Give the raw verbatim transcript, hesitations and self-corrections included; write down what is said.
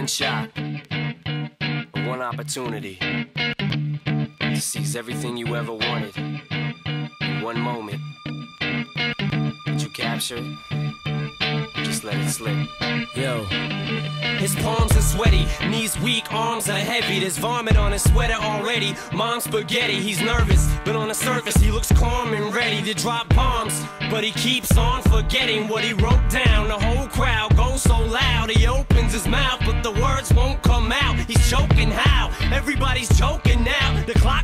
one shot, one opportunity to seize everything you ever wanted in one moment. Did you capture it? Just let it slip. Yo. His palms are sweaty, knees weak, arms are heavy. There's vomit on his sweater already. Mom's spaghetti, he's nervous, but on the surface he looks calm and ready to drop bombs. But he keeps on forgetting what he wrote down. The whole crowd goes so loud, he opens his mouth, but the words won't come out. He's choking how? Everybody's joking now. The clock